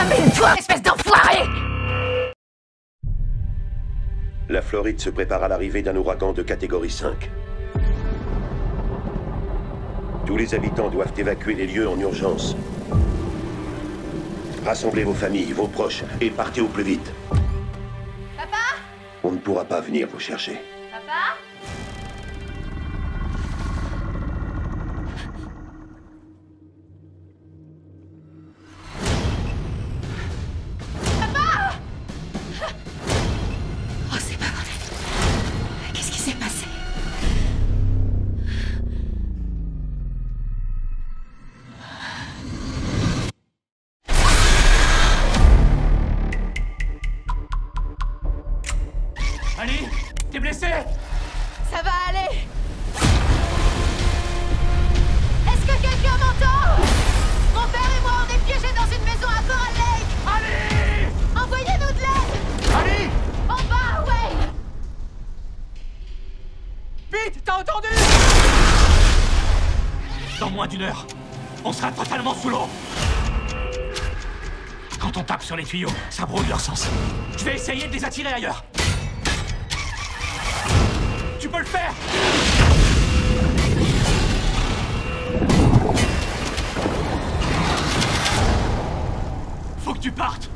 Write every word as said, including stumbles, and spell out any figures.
Ramène-toi, espèce d'enfoiré! La Floride se prépare à l'arrivée d'un ouragan de catégorie cinq. Tous les habitants doivent évacuer les lieux en urgence. Rassemblez vos familles, vos proches, et partez au plus vite. Papa? On ne pourra pas venir vous chercher. Papa? Oh, c'est pas vrai. Qu'est-ce qui s'est passé? Annie, t'es blessée? Ça va aller. Est-ce que quelqu'un m'entend? Mon père et moi, on est piégés dans une maison à Coral Lake. Annie! Envoyez-nous de l'aide. Annie! En bas, ouais. Vite, t'as entendu? Dans moins d'une heure, on sera totalement sous l'eau. Quand on tape sur les tuyaux, ça brouille leur sens. Je vais essayer de les attirer ailleurs. Tu peux le faire! Faut que tu partes!